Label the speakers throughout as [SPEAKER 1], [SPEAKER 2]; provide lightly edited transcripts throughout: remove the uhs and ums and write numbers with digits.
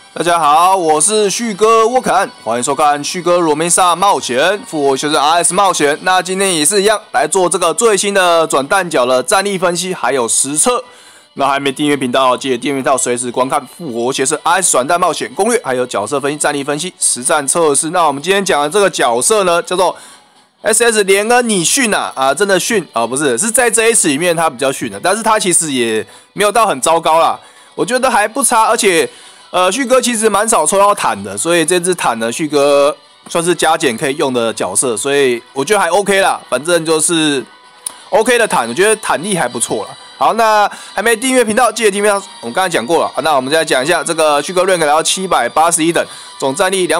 [SPEAKER 1] 大家好，我是旭哥沃坎，欢迎收看旭哥罗梅萨冒险复活学生 RS 冒险。那今天也是一样来做这个最新的转蛋角的战力分析，还有实测。那还没订阅频道，记得订阅频道，随时观看复活学生 RS 转蛋冒险攻略，还有角色分析、战力分析、实战测试。那我们今天讲的这个角色呢，叫做 SS 连恩你逊啊，真的逊啊，不是，是在 JS 里面他比较逊的，但是他其实也没有到很糟糕啦，我觉得还不差，而且。旭哥其实蛮少抽到坦的，所以这支坦呢，旭哥算是加减可以用的角色，所以我觉得还 OK 啦，反正就是 OK 的坦，我觉得坦力还不错啦。好，那还没订阅频道，记得订阅。我们刚才讲过了，那我们再讲一下这个旭哥 rank 来到781等，总战力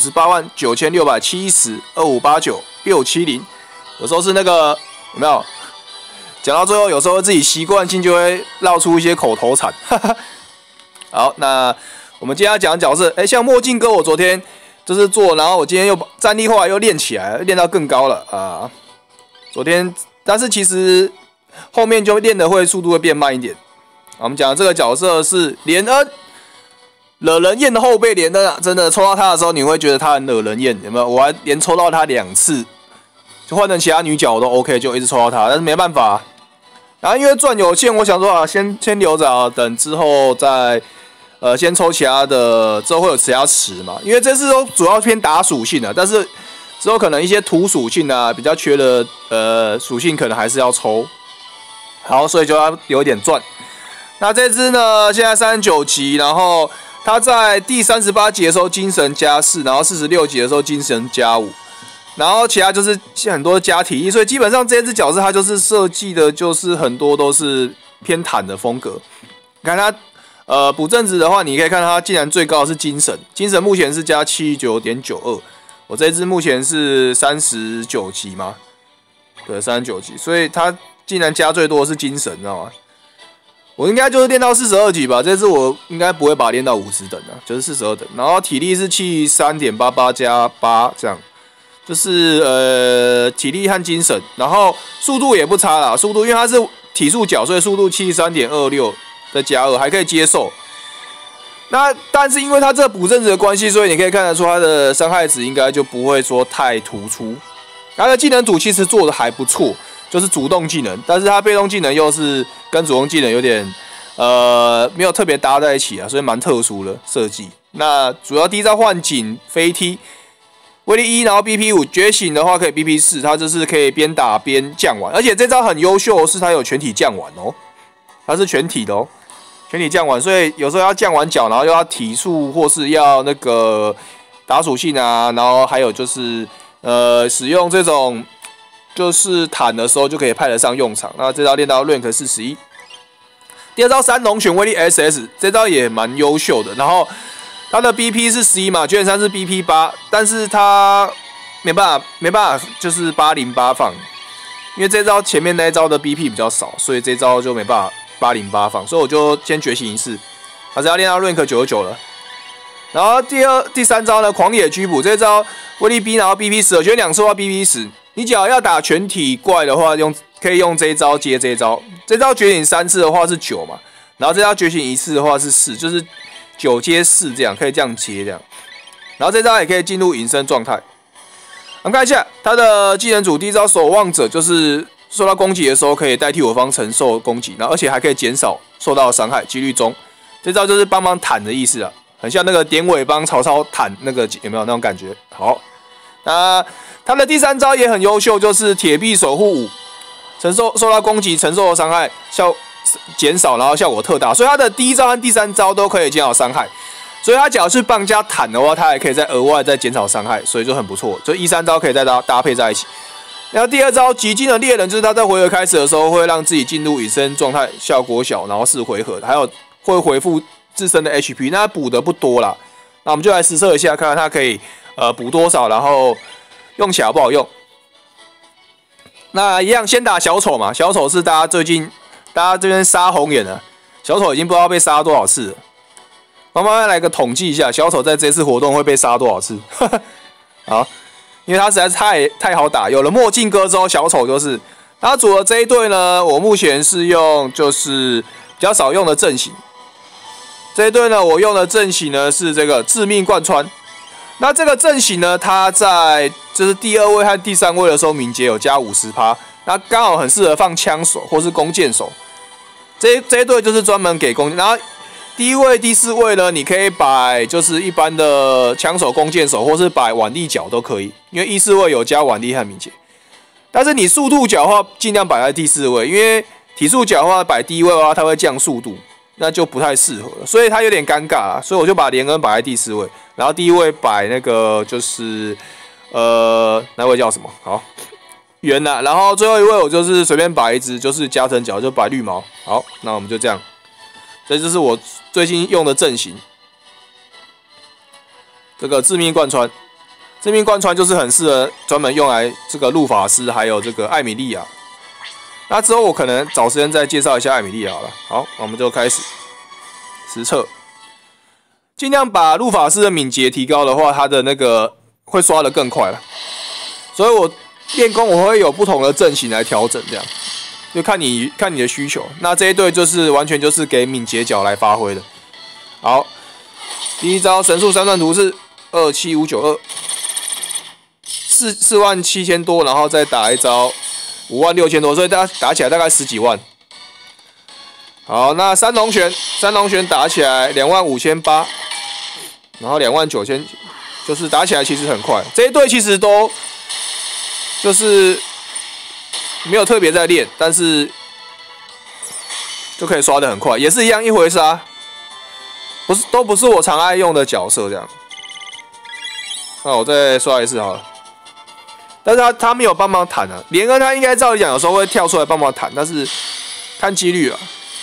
[SPEAKER 1] 25896702589670670。有时候是那个有没有？讲到最后，有时候自己习惯性就会绕出一些口头禅。好，那。我们今天要讲的角色，像墨镜哥，我昨天就是做，然后我今天又战力后来又练起来，练到更高了啊。昨天，但是其实后面就练的速度会变慢一点。我们讲的这个角色是连恩，惹人厌的后辈连恩啊，真的抽到他的时候，你会觉得他很惹人厌，有没有？我还连抽到他2次，就换成其他女角我都 OK， 就一直抽到他，但是没办法。然后因为赚有限，我想说啊，先留着啊，等之后再。先抽其他的，之后会有其他池嘛？因为这次都主要偏打属性的，但是之后可能一些土属性啊比较缺的属性，可能还是要抽。好，所以就要有点赚。那这支呢，现在39级，然后它在第38级的时候精神加4，然后46级的时候精神加5，然后其他就是很多加体力，所以基本上这支角色它就是设计的，就是很多都是偏坦的风格。你看它。补正值的话，你可以看它竟然最高的是精神，精神目前是加79.92，我这支目前是39级嘛，对，39级，所以它竟然加最多的是精神，你知道吗？我应该就是练到42级吧，这次我应该不会把它练到50等的，就是42等，然后体力是73.88加8这样，就是体力和精神，然后速度也不差啦，速度因为它是体速角，所以速度73.26。再加2还可以接受，那但是因为它这补正值的关系，所以你可以看得出它的伤害值应该就不会说太突出。它的技能组其实做的还不错，就是主动技能，但是它被动技能又是跟主动技能有点没有特别搭在一起啊，所以蛮特殊的设计。那主要第一招幻景飞踢，威力1，然后 BP5 觉醒的话可以 BP4，它就是可以边打边降丸，而且这招很优秀，是它有全体降丸哦，它是全体的哦。全体降丸，所以有时候要降完脚，然后又要体术或是要那个打属性啊，然后还有就是使用这种就是坦的时候就可以派得上用场。那这招练到 rank 41。第二招三龙选威力 SS， 这招也蛮优秀的。然后它的 BP 是11嘛，卷3是 BP 8，但是它没办法，就是808放，因为这招前面那一招的 BP 比较少，所以这招就没办法。808放，所以我就先觉醒一次，还是要练到 rank 99了。然后第三招呢，狂野拘捕，这招威力 B， 然后 BP 10，我觉得2次的话 BP 10，你只要要打全体怪的话，可以用这一招接这一招。这招觉醒3次的话是9嘛，然后这招觉醒1次的话是4，就是9接4这样，可以这样接这样。然后这招也可以进入隐身状态。我们看一下它的技能组，第一招守望者就是。受到攻击的时候，可以代替我方承受攻击，然后而且还可以减少受到的伤害，几率中。这招就是帮忙坦的意思啊，很像那个典韦帮曹操坦那个，有没有那种感觉？好，那他的第三招也很优秀，就是铁臂守护5，受到攻击承受的伤害减少，然后效果特大，所以他的第一招和第三招都可以减少伤害。所以他假如是帮加坦的话，他还可以再额外再减少伤害，所以就很不错。就1、3招可以再搭配在一起。然后第二招极尽的猎人，就是他在回合开始的时候会让自己进入隐身状态，效果小，然后4回合，还有会恢复自身的 HP， 那他补的不多啦。那我们就来实测一下，看看他可以补多少，然后用起来好不好用。那一样先打小丑嘛，小丑是大家这边杀红眼了，小丑已经不知道被杀多少次了。慢慢来个统计一下，小丑在这次活动会被杀多少次？好。因为他实在是太好打，有了墨镜哥之后，小丑就是他组的这一队呢。我目前是用就是比较少用的阵型， 这一队呢，我用的阵型呢是这个致命贯穿。那这个阵型呢，它在就是第2位和第3位的时候，敏捷有加50%，那刚好很适合放枪手或是弓箭手。这一队就是专门给弓箭。然后第1位、第4位呢，你可以摆就是一般的枪手、弓箭手，或是摆腕力角都可以，因为1、4位有加腕力和敏捷。但是你速度角的话，尽量摆在第4位，因为体速角的话摆第1位的话，它会降速度，那就不太适合了，所以它有点尴尬啦。所以我就把连恩摆在第4位，然后第1位摆那个就是那位叫什么？好，圆啦。然后最后一位我就是随便摆一只，就是加成角，就摆绿毛。好，那我们就这样。这就是我最近用的阵型，这个致命贯穿。致命贯穿就是很适合专门用来这个路法师，还有这个艾米莉亚。那之后我可能找时间再介绍一下艾米莉亚好了。好，我们就开始实测，尽量把路法师的敏捷提高的话，他的那个会刷得更快了。所以我练功我会有不同的阵型来调整，这样就看你的需求。那这一队就是完全就是给敏捷角来发挥的。好，第一招神速三段图是27592。47000多，然后再打一招56000多，所以打起来大概10几万。好，那三龙旋打起来25800，然后29000，就是打起来其实很快。这一队其实都就是没有特别在练，但是就可以刷得很快，也是一样一回杀，都不是我常爱用的角色这样。那我再刷一次好了。但是他没有帮忙弹啊，连恩他应该照理讲有时候会跳出来帮忙弹，但是看几率啊。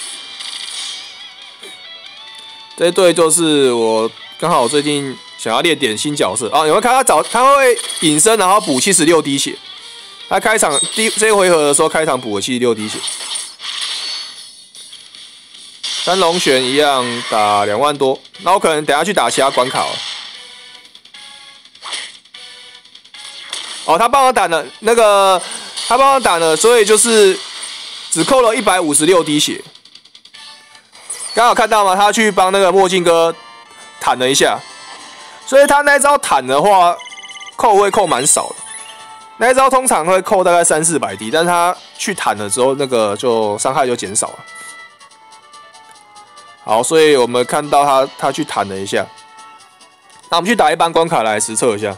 [SPEAKER 1] 这一队就是我刚好最近想要练点新角色啊，你会看他会隐身然后补76滴血，他开场这一回合的时候开场补了76滴血。三龙旋一样打2万多，那我可能等下去打其他关卡了。哦，他帮我打了那个，他帮我打了，所以就是只扣了156滴血。刚好看到吗？他去帮那个墨镜哥坦了一下，所以他那一招坦的话，会扣蛮少的。那一招通常会扣大概300-400滴，但是他去坦了之后，那个就伤害就减少了。好，所以我们看到他去坦了一下。那我们去打一般关卡来实测一下。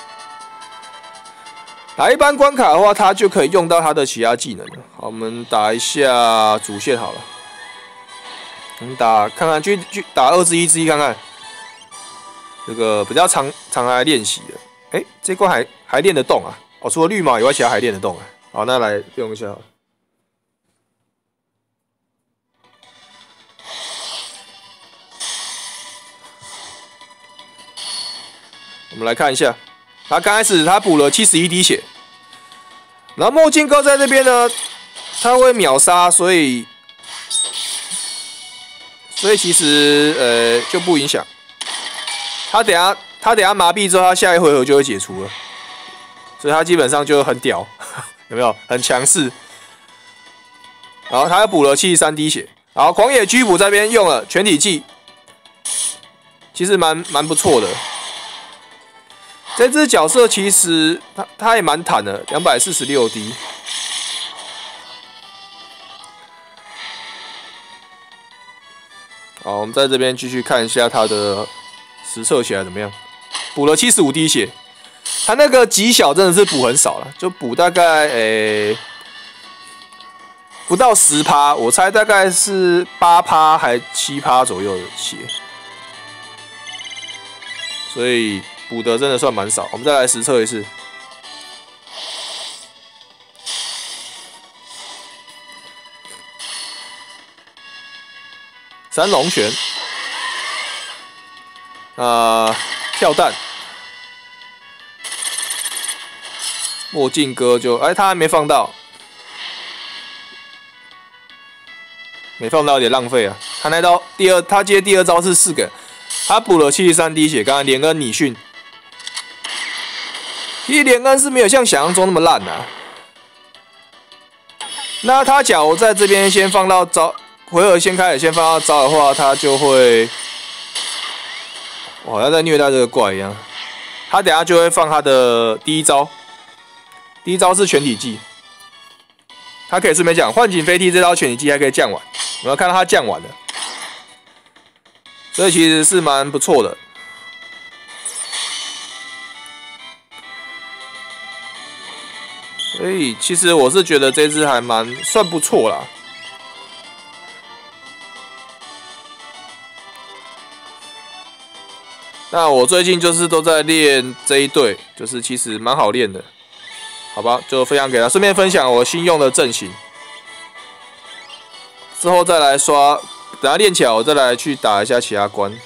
[SPEAKER 1] 打一般关卡的话，他就可以用到他的其他技能了。好，我们打一下主线好了。我们看看去打2之1看看，这个比较常来练习的。这关还练得动啊！哦，除了绿毛以外，其他还练得动啊。好，那来用一下好了。我们来看一下。他刚开始他补了71滴血，然后墨镜哥在这边呢，他会秒杀，所以其实就不影响。他等下麻痹之后，他下一回合就会解除了，所以他基本上就很屌，有没有？很强势。然后他又补了73滴血，然后狂野居捕这边用了全体技，其实蛮不错的。这只角色其实他也蛮坦的，246滴。好，我们在这边继续看一下他的实测起来怎么样。补了75滴血，他那个极小真的是补很少了，就补大概不到10%，我猜大概是8%还7%左右的血，所以补的真的算蛮少。我们再来实测一次。三龙旋，跳弹，墨镜哥就他还没放到，没放到有点浪费啊。他那刀他接第二招是4个，他补了73滴血。刚才连恩拟训，其实连恩是没有像想象中那么烂啊。那他假如在这边先放到招。回合先开始先放到招的话，他就会我好像在虐待这个怪一样。他等下就会放他的第一招，第一招是全体技。他可以顺便讲，幻景飞踢这招全体技还可以降完，我要看到他降完了，所以其实是蛮不错的。所以其实我是觉得这只还算不错啦。那我最近就是都在练这一队，就是其实蛮好练的，好吧？就分享给他，顺便分享我新用的阵型，之后再来刷，等他练起来我再来去打一下其他关。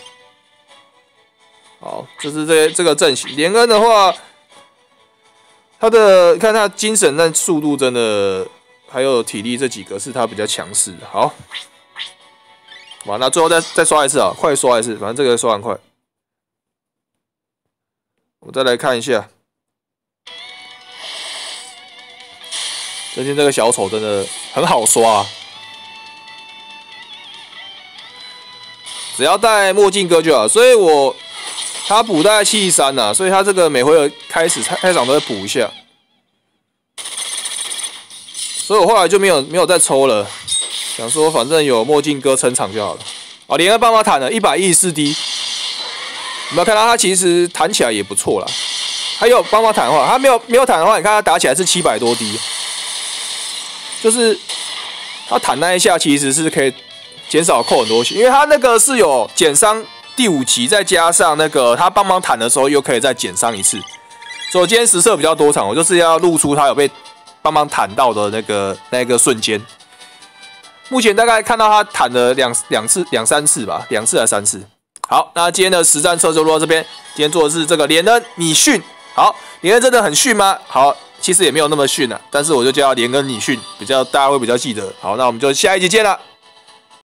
[SPEAKER 1] 好，就是这个阵型。连恩的话，他的看他精神但速度真的还有体力这几个是他比较强势的。好，哇，那最后再刷一次啊，快刷一次，反正这个刷很快。我再来看一下，最近这个小丑真的很好刷啊，只要戴墨镜哥就好。所以他补大概73呐，所以他这个每回合开场都会补一下，所以我后来就没有再抽了，想说反正有墨镜哥撑场就好了。啊，连恩帮忙弹了114滴。有没有看到他其实弹起来也不错啦？还有帮忙弹的话，他没有弹的话，你看他打起来是700多滴，就是他弹那一下其实是可以减少扣很多血，因为他那个是有减伤第5级，再加上那个他帮忙弹的时候又可以再减伤1次。所以我今天实测比较多场，我就是要露出他有被帮忙弹到的那个瞬间。目前大概看到他弹了两三次吧，2次还是3次。好，那今天的实战测就录到这边。今天做的是这个连恩你训。好，连恩真的很训吗？好，其实也没有那么训啊，但是我就叫连恩你训，大家会比较记得。好，那我们就下一集见了。